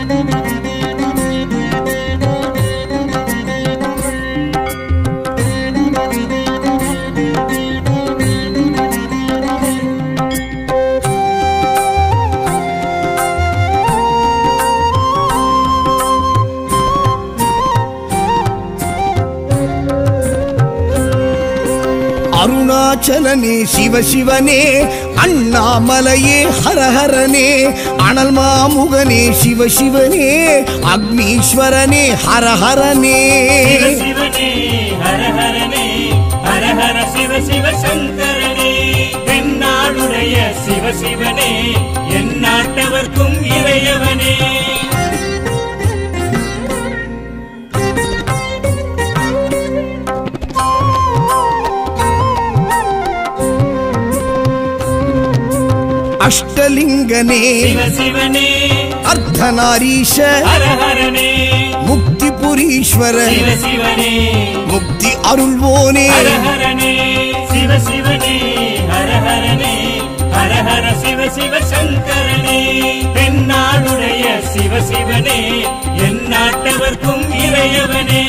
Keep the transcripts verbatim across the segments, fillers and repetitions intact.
அருணாச்சலனே சிவ சிவனே, அண்ணாமலையே ஹரஹரனே, அனல் மாமுகனே சிவ சிவனே, அக்னீஸ்வரனே ஹரஹரனே. சிவனே ஹரஹரனே, ஹரஹர சிவ சிவ சங்கரனே, தென்னாடுடைய சிவ சிவனே, எந்நாட்டவர்க்கும் இறையவனே. அஷ்டலிங்கனே சிவ சிவனே, அர்த்தநாரீஷ ஹரஹரனே, முக்தி புரீஸ்வர சிவ சிவனே, முக்தி அருள்வோனே. ஹரஹரனே சிவ சிவனே, ஹரஹரனே, ஹரஹர சிவ சிவ சங்கரனே, தென்னாடுடைய சிவ சிவனே, எந்நாட்டவர்க்கும் இறையவனே.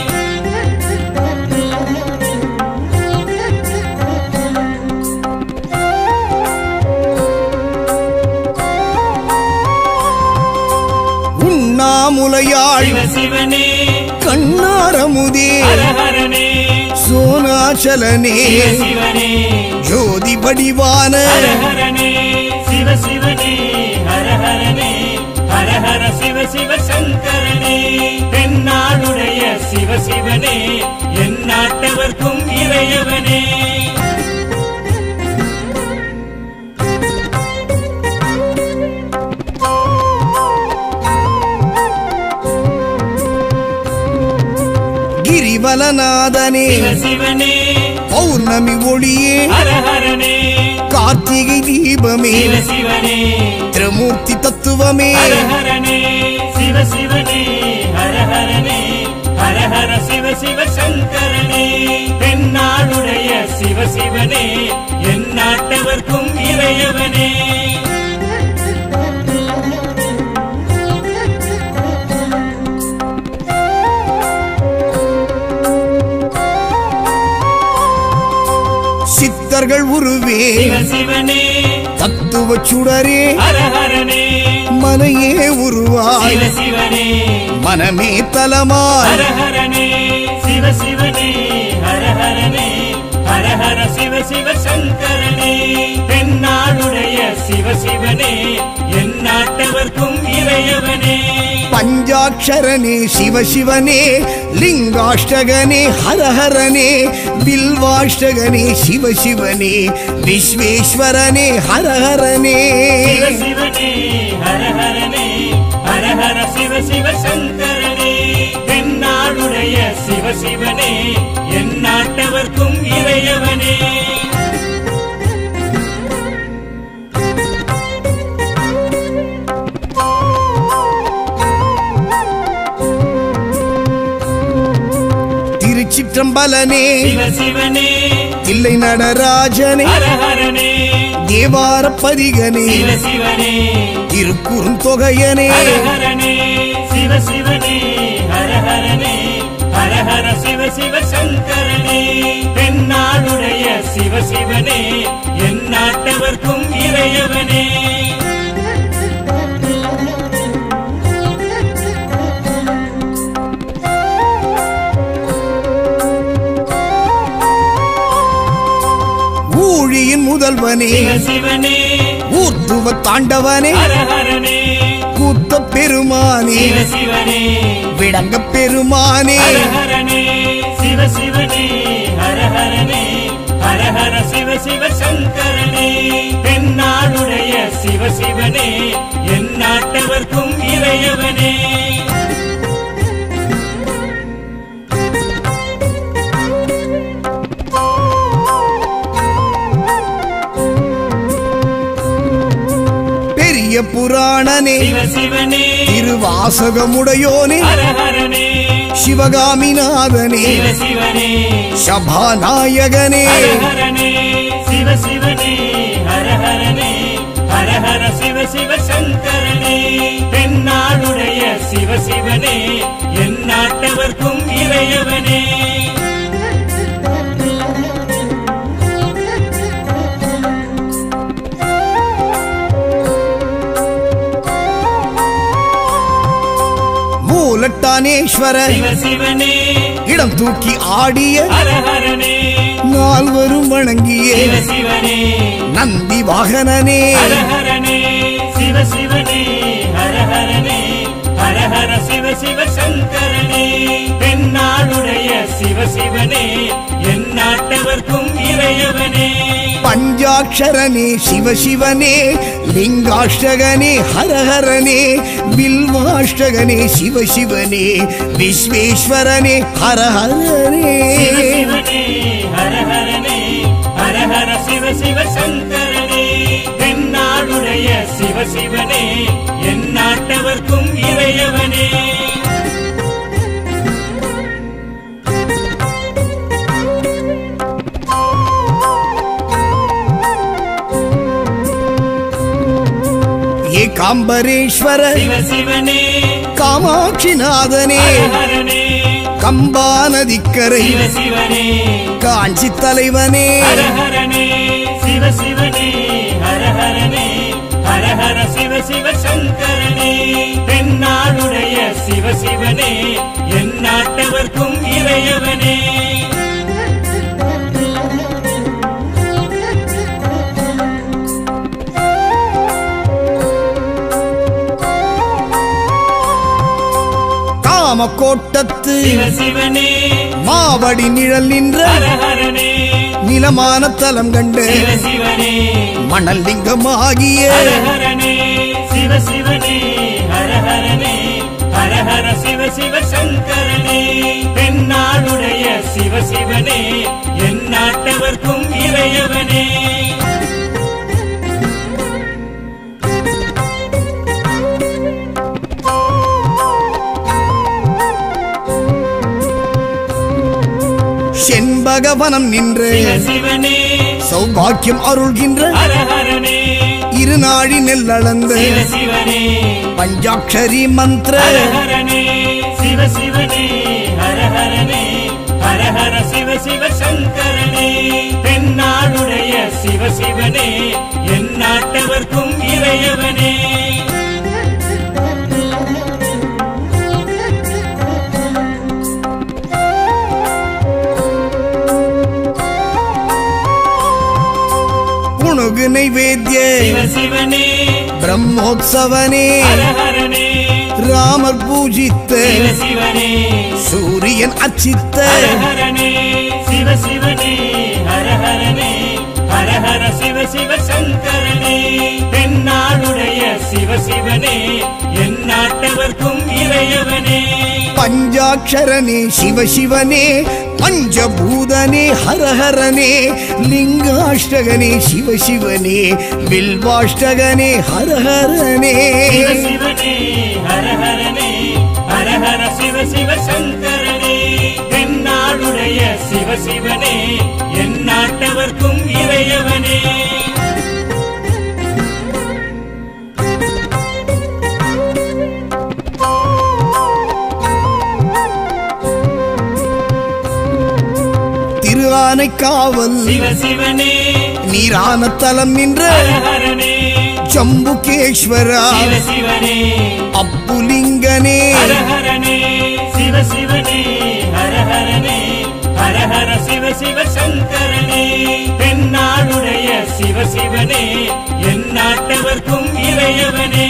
உண்ணாமுலையாள் சிவ சிவனே, கண்ணாரமுதே ஹரஹரனே, சோனாச்சலனே சிவ சிவனே, ஜோதி வடிவான ஹரஹரனே சிவ சிவனே, ஹரஹரனே, ஹரஹர சிவ சிவ சங்கரனே, தென்னாடுடைய சிவ சிவனே, எந்நாட்டவர்க்கும் இறையவனே. கிரிவலநாதனே சிவ சிவனே, பௌர்ணமி ஒளியே ஹரஹரனே, கார்த்திகை தீபமே சிவ சிவனே, திரிமூர்த்தி தத்துவமே. ஹரஹரனே சிவ சிவனே, ஹரஹரனே, ஹரஹர சிவ சிவ சங்கரனே, தென்னாடுடைய சிவ சிவனே, எந்நாட்டவர்க்கும் இறையவனே. சித்தர்கள் உருவே சிவ சிவனே, தத்துவ சுடரே ஹரஹரனே, மனையே உருவாய் சிவ சிவனே, மனமே தலமாய். ஹரஹரனே சிவ சிவனே, ஹரஹரனே, ஹரஹர சிவ சிவ சங்கரனே, தென்னாடுடைய சிவ சிவனே, எந்நாட்டவர்க்கும் இறையவனே. பஞ்சாட்சரனே சிவ சிவனே, லிங்காஷ்டகனே ஹரஹரனே, பில்வாஷ்டகனே சிவ சிவனே, விஸ்வேஸ்வரனே ஹரஹரனே. சிவ சிவனே, ஹரஹரனே, ஹரஹர சிவ சிவ சங்கரனே, தென்னாடுடைய சிவ சிவனே, எந்நாட்டவர்க்கும் இறையவனே. திருச்சிற்றம்பலனே சிவ சிவனே, தில்லை நடராஜனே, ஹரஹரனே, தேவார பதிகனே, சிவ சிவனே, திருக்குறுந்தொகையனே. ஹரஹரனே சிவ சிவனே, ஹரஹரனே, ஹரஹர சிவ சிவ சங்கரனே, தென்னாடுடைய சிவ சிவனே, எந்நாட்டவர்க்கும் இறையவனே. ஊழியின் முதல்வனே சிவ சிவனே, ஊர்த்துவ தாண்டவனே, ஹரஹரனே, கூத்த பெருமானே, சிவ சிவனே, விடங்க பெருமானே. ஹரஹரனே சிவ சிவனே, ஹரஹரனே, ஹரஹர சிவ சிவ சங்கரனே, தென்னாடுடைய சிவ சிவனே, எந்நாட்டவர்க்கும் இறையவனே. பெரிய புராணனே சிவ சிவனே, திருவாசகமுடையோனே, ஹரஹரனே, சிவகாமிநாதனே, சிவ சிவனே, சபாநாயகனே. ஹரஹரனே சிவ சிவனே, ஹரஹரனே, ஹரஹர சிவ சிவ சங்கரனே, தென்னாடுடைய சிவசிவனே என் நாட்டவர்க்கும் இறையவனே மூலட்டானேஸ்வர சிவசிவனே இடம் தூக்கி ஆடிய ஹரஹரனே நால்வரும் வணங்கிய சிவசிவனே நந்தி வாகனனே ஹரஹரனே சிவசிவனே ஹரஹரனே ஹரஹர சிவ சிவ சங்கரனே தென்னாடுடைய சிவசிவனே என் நாட்டவர்க்கும் இறையவனே பஞ்சாட்சரனே சிவசிவனே லிங்காஷ்டகனே ஹரஹரனே வில்வாஷ்டகனே சிவசிவனே விஸ்வேஸ்வரனே ஹரஹரனே சிவசிவனே ஹரஹரனே ஹரஹர சிவ சிவ சங்கரனே தென்னாடுடைய சிவசிவனே என் நாட்டவர்க்கும் இறையவனே ஏகாம்பரேஸ்வர சிவசிவனே காமாட்சிநாதனே ஹரஹரனே கம்பா நதிக்கரை சிவசிவனே காஞ்சி தலைவனே ஹரஹரனே சிவசிவனே ஹரஹரனே ஹரஹர சிவ சிவ சங்கரனே தென்னாடுடைய சிவசிவனே என் நாட்டவர்க்கும் இறையவனே காமக்கோட்டத்து சிவசிவனே மாவடி நிழல் நின்ற ஹரஹரனே நிலமான தலம் கண்டு சிவசிவனே மணல் லிங்கமாகிய ஹரஹரனே சிவசிவனே ஹரஹரனே ஹரஹர சிவ சிவ சங்கரனே தென்னாடுடைய சிவசிவனே என் நாட்டவர்க்கும் இறையவனே செண்பகவனம் நின்று சிவசிவனே சௌபாக்கியம் அருள்கின்ற ஹரஹரனே இருநாழி நெல்லளந்து சிவசிவனே பஞ்சாட்சரி மந்திர ஹரஹரனே சிவசிவனே ஹரஹரனே ஹரஹர சிவ சிவ சங்கரனே தென்னாடுடைய சிவசிவனே என் நாட்டவர்க்கும் இறையவனே புணுகு நைவேத்திய சிவசிவனே பிரம்மோத்சவனே ஹரஹரனே ராமர் பூஜித்த சிவசிவனே சூரியன் அச்சித்த ஹரஹரனே சிவசிவனே ஹரஹரனே ஹரஹர சிவ சிவ சங்கரனே தென்னாடுடைய சிவசிவனே என் நாட்டவர்க்கும் இறையவனே பஞ்சாட்சரனே சிவசிவனே பஞ்சபூதனே ஹரஹரனே லிங்காஷ்டகனே சிவசிவனே வில்வாஷ்டகனே ஹரஹரனே சிவசிவனே ஹரஹரனே ஹரஹர சிவ சிவ சங்கரனே தென்னாடுடைய சிவசிவனே என் நாட்டவர்க்கும் இறையவனே திருஆனைக்காவல் சிவசிவனே நீரான தலம் நின்ற ஹரஹரனே ஜம்புகேஸ்வரா சிவசிவனே அப்புலிங்கனே ஹரஹரனே சிவசிவனே ஹரஹரனே ஹரஹர சிவ சிவ சங்கரனே தென்னாடுடைய சிவசிவனே என் நாட்டவர்க்கும் இறையவனே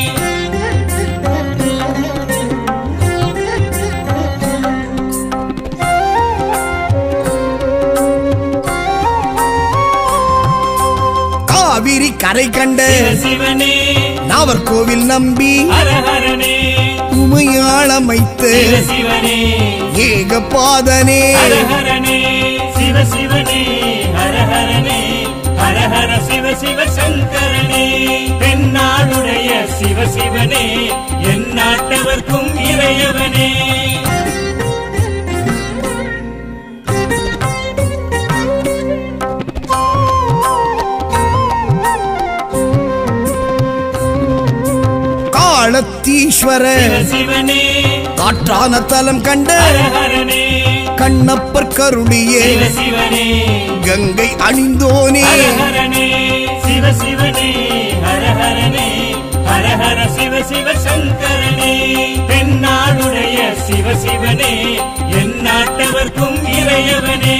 காவிரி கரை கண்ட சிவசிவனே நாவர்கோவில் நம்பி ஹரஹரனே உமையாளமைத்து சிவசிவனே ஏகபாதனே ஹரஹரனே சிவசிவனே ஹரஹரனே ஹரஹர சிவ சிவ சங்கரனே தென்னாடுடைய சிவசிவனே என் நாட்டவர்க்கும் இறையவனே காளத்தீஸ்வர சிவ சிவனே காற்றான தலம் கண்ட ஹர ஹரனே கண்ணப்பர் கருளியே சிவ சிவனே கங்கை அணிந்தோனே ஹர ஹரனே சிவ சிவனே ஹர ஹரனே ஹர ஹர சிவ சிவ சங்கரனே தென்னாடுடைய சிவ சிவனே எந்நாட்டவர்க்கும் இறையவனே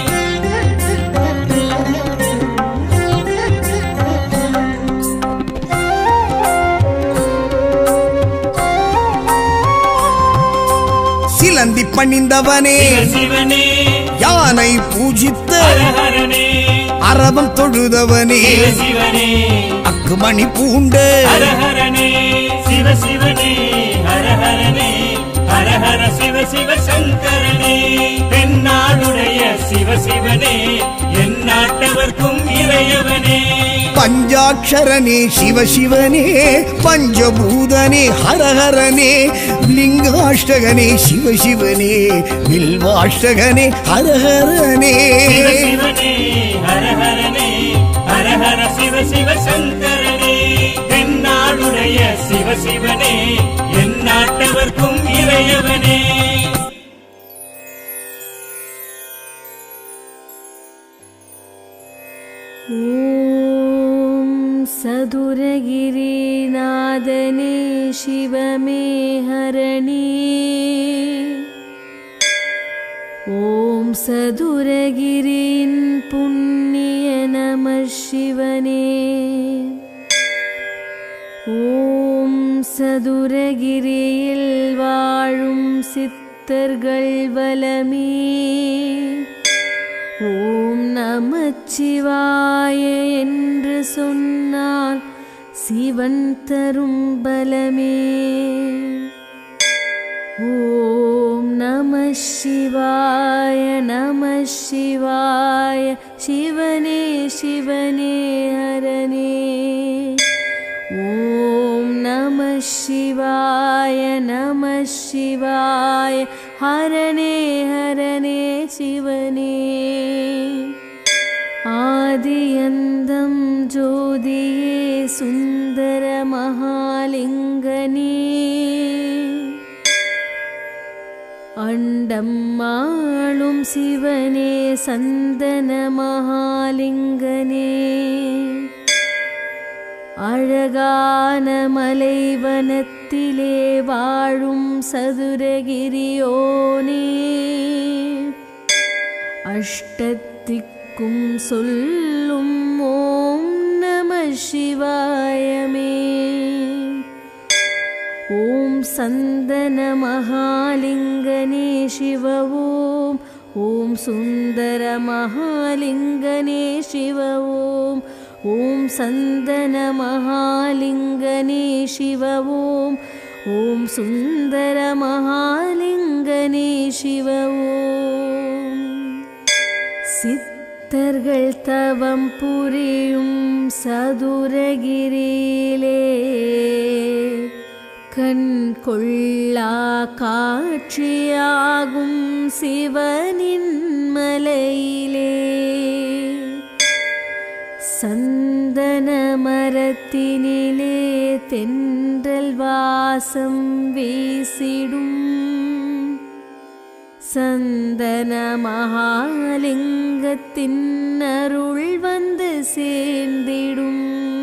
சிலந்தி பணிந்தவனே சிவ சிவனே யானை பூஜித்த ஹர ஹரனே அரவம் தொழுதவனே சிவ சிவனே அக்குமணி பூண்ட ஹர ஹரனே சிவ சிவனே ஹர ஹரனே ஹர ஹர சிவ சிவ சங்கரனே தென்னாடுடைய சிவ சிவனே எந்நாட்டவர்க்கும் இறையவனே பஞ்சாட்சரனே சிவசிவனே பஞ்சபூதனே ஹரஹரனே லிங்காஷ்டகனே சிவசிவனே வில்வாஷ்டகனே ஹரஹரனே சிவ சிவனே ஹர ஹரனே ஹர ஹர சிவ சிவ சங்கரனே தென்னாடுடைய சிவ சிவனே எந்நாட்டவர்க்கும் இறையவனே ஓம் சதுரகிரிநாதனே சிவமே ஹரணே ஓம் சதுரகிரியின் புண்ணிய நம சிவனே ஓம் சதுரகிரியில் வாழும் சித்தர்கள் வலமே ஓம் நமச்சிவாய என்று சொன்னால் சிவன் தரும் பலமே ஓம் நம சிவாய நம சிவாய சிவனே சிவனே ஹரனே ஓம் நம சிவாய நம சிவாய ஹரனே ஹரனே சிவனே ஆதியந்தம் ஜோதியே சுந்தர மகாலிங்கனே அண்டம் ஆளும் சிவனே சந்தன மகாலிங்கனே அழகான மலைவனத்திலே வாழும் சதுரகிரியோனே அஷ்டத்திக்கும் சொல்லும் ஓம் நம சிவாயமே ஓம் சந்தன மகாலிங்கனே சிவ ஓம் ஓம் சுந்தர மகாலிங்கனே சிவ ஓம் ஓம் சந்தன மகாலிங்கனே சிவ ஓம் ஓம் சுந்தர மகாலிங்கனே சிவ ஓம் சித்தர்கள் தவம் புரியும் சதுரகிரியிலே கண் கொள்ளா காட்சியாகும் சிவனின் மலையிலே சந்தன மரத்தினிலே தென்றல் வாசம் வீசிடும் சந்தன மகாலிங்கத்தின் அருள் வந்து சேர்ந்திடும்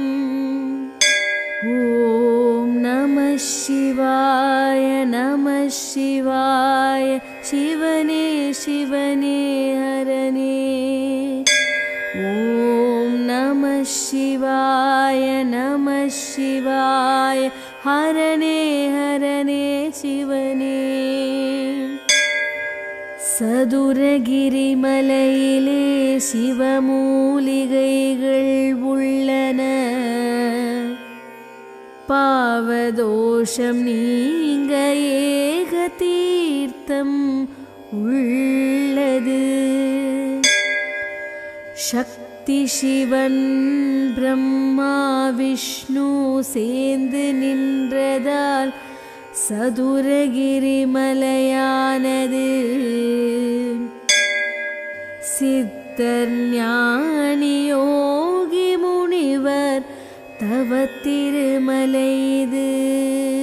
ஓம் நம சிவாய நம சிவாய சிவனே சிவனே ஹரனே ஓம் நம சிவாய நம சிவாய ஹரனே ஹரனே சிவனே சதுரகிரி மலையிலே சிவமூலிகைகள் உள்ளன பாவதோஷம் நீங்க ஏக தீர்த்தம் உள்ளது சக்தி சிவன் பிரம்மா விஷ்ணு சேர்ந்து நின்றதால் சதுரகிரி மலையானது சித்தர் ஞானி யோகி முனிவர் தவ திருமலை இது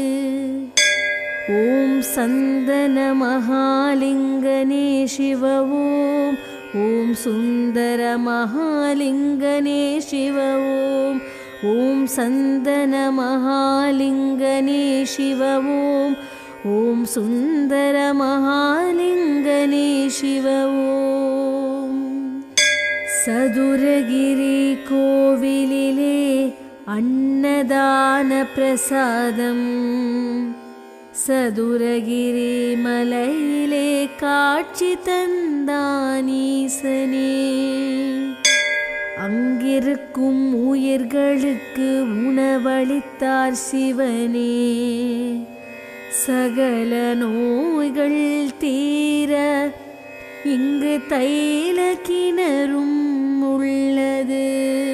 ஓம் சந்தன மகாலிங்கனே சிவ ஓம் ஓம் சுந்தர மகாலிங்கனே சிவ ஓம் ஓம் சந்தன மகாலிங்கனே சிவ ஓம் ஓம் சுந்தர மகாலிங்கனே சிவ ஓம். சதுரகிரி கோவிலிலே அன்னதான பிரசாதம், சதுரகிரி மலையிலே காட்சி தந்தானீசனே. அங்கிருக்கும் உயிர்களுக்கு உணவளித்தார் சிவனே. சகல நோய்கள் தீர இங்கு தைல கிணறும் உள்ளது.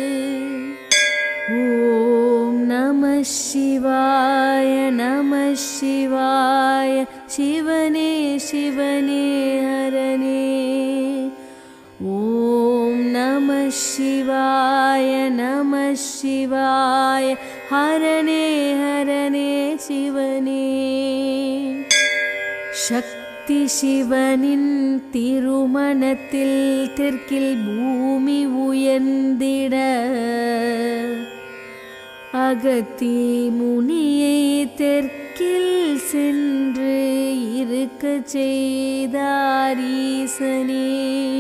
ஓம் நம சிவாய நம சிவாய சிவனே சிவனே ஹரனே. ஓம் நம சிவாய நம சிவாய ஹரனே ஹரனே சிவனே. சக்தி சிவனின் திருமணத்தில் தெற்கில் பூமி உயர்ந்திட அகத்தி முனியை தெற்கில் சென்று இருக்க செய்தார் ஈசனே.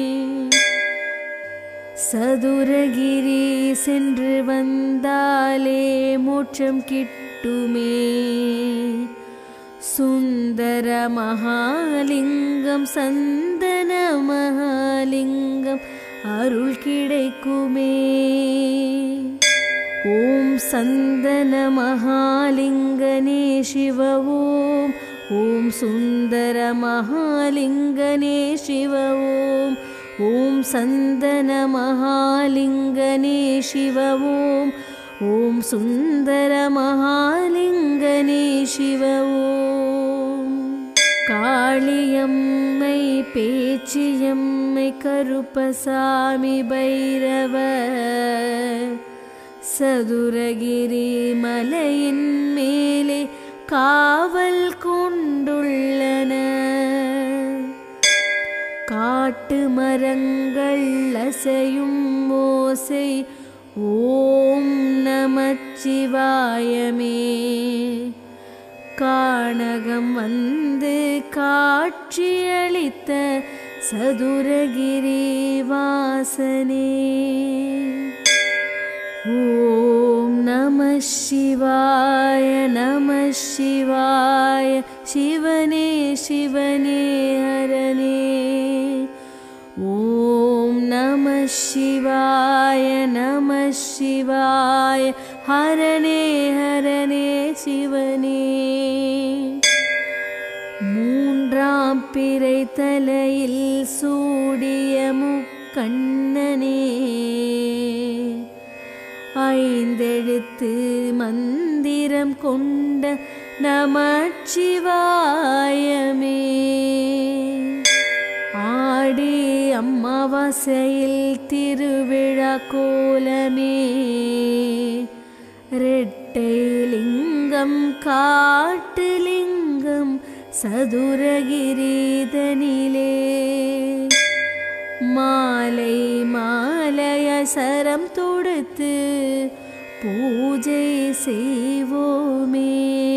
சதுரகிரி சென்று வந்தாலே மோட்சம் கிட்டுமே. சுந்தர மகாலிங்கம் சந்தன மகாலிங்கம் அருள் கிடைக்குமே. ஓம் சந்தன மகாலிங்கனே சிவ ஓம் ஓம் சுந்தர மகாலிங்கனே சிவ ஓம் ஓம் சந்தன மகாலிங்கனே சிவ ஓம் ஓம் சுந்தர மகாலிங்கனே சிவ ஓம். காளியம்மை பேச்சியம்மை கருப்பசாமி பைரவர் சதுரகிரி மலையின் மேலே காவல் கொண்டுள்ளன. காட்டு மரங்கள் அசையும் ஓசை ஓம் நமச்சிவாயமே. கானகம் வந்து காட்சியளித்த சதுரகிரி வாசனே. ஓம் நம சிவாய நம சிவாய சிவனே சிவனே ஹரனே. ஓம் நம சிவாய நம சிவாய ஹரனே ஹரனே சிவனே. மூன்றாம் பிறை தலையில் சூடிய முக்கண்ணனே. ஐந்தெழுத்து மந்திரம் கொண்ட நமச்சிவாயமே. ஆடி அமாவாசையில் திருவிழா கோலமே. ரெட்டை லிங்கம் காட்டு லிங்கம் சதுரகிரிதனிலே. மாலை மாலைய சரம் தொடுத்து பூஜை செய்வோமே.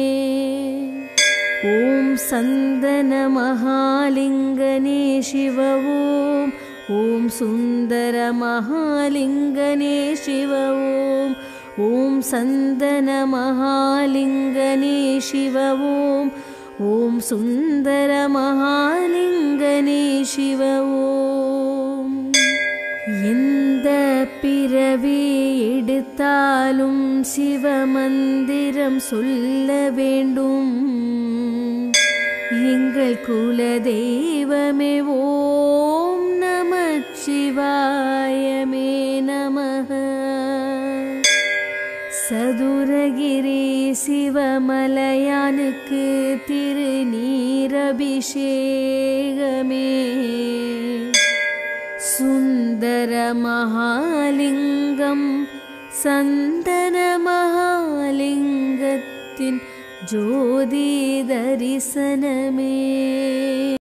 ஓம் சந்தன மகாலிங்கனே சிவ ஓம் ஓம் சுந்தர மகாலிங்கனே சிவ ஓம் ஓம் சந்தன மகாலிங்கனே சிவ ஓம் ஓம் சுந்தர மகாலிங்கனே சிவ ஓம். எந்த பிறவி எடுத்தாலும் சிவமந்திரம் சொல்ல வேண்டும். எங்கள் குல தெய்வமே ஓம் நமச்சிவாயமே நமஹ. சதுரகிரி சிவமலையானுக்கு திருநீரபிஷேகமே. சுந்தர மகாலிங்கம் சந்தன மகாலிங்கத்தின் ஜோதி தரிசனமே